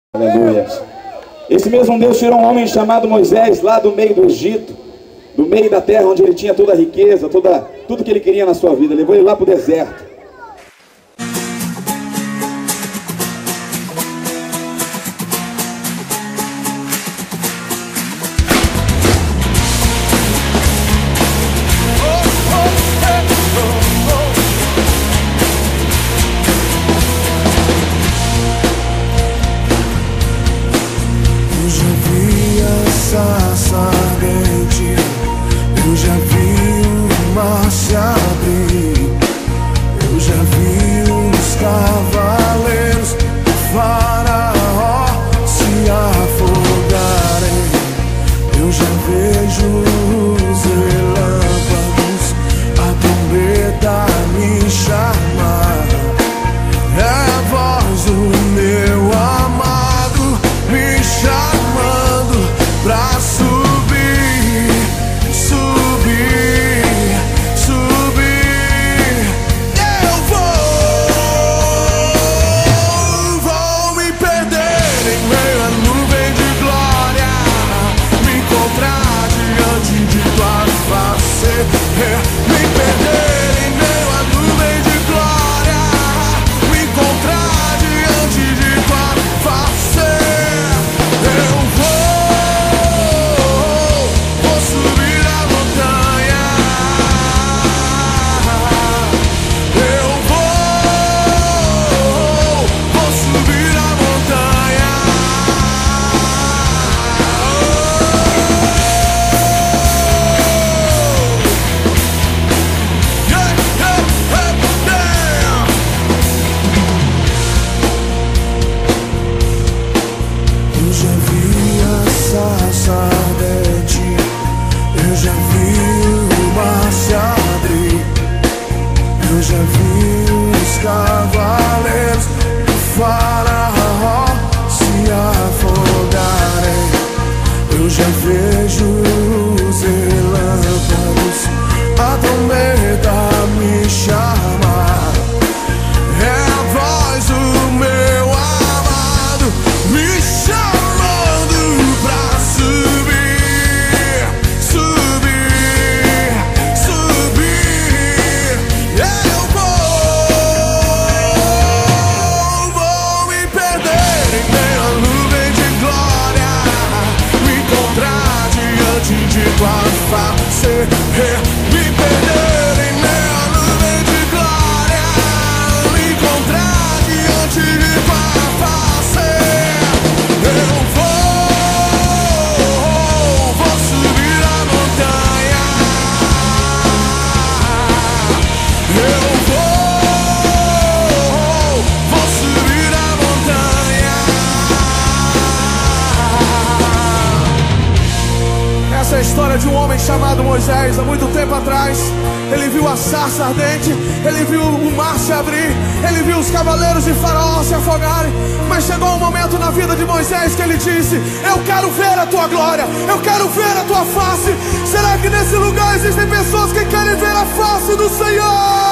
Aleluia. Esse mesmo Deus tirou um homem chamado Moisés lá do meio do Egito, do meio da terra onde ele tinha toda a riqueza, tudo que ele queria na sua vida. Levou ele lá para o deserto. Eu já vi o mar se abrir, eu já vi os cavaleiros do Faraó se afogarem, eu já vejo os relâmpagos, a trombeta me chamar, é a voz do meu amado me chamando pra subir. Eu já vi o mar se abrir, eu já vi os cavaleiros do Faraó se afogarem, eu já vejo os relâmpagos, a trombeta me chamar, é a voz do meu amado me chamando pra subir. Me perder em meia nuvem de glória, me encontrar diante de tua face. Eu vou subir a montanha. Eu vou subir a montanha. Essa é a história de um homem chamado Moisés. Há muito tempo atrás, ele viu a sarça ardente, ele viu o mar se abrir, ele viu os cavaleiros de Faraó se afogarem. Mas chegou um momento na vida de Moisés que ele disse: eu quero ver a tua glória, eu quero ver a tua face. Será que nesse lugar existem pessoas que querem ver a face do Senhor?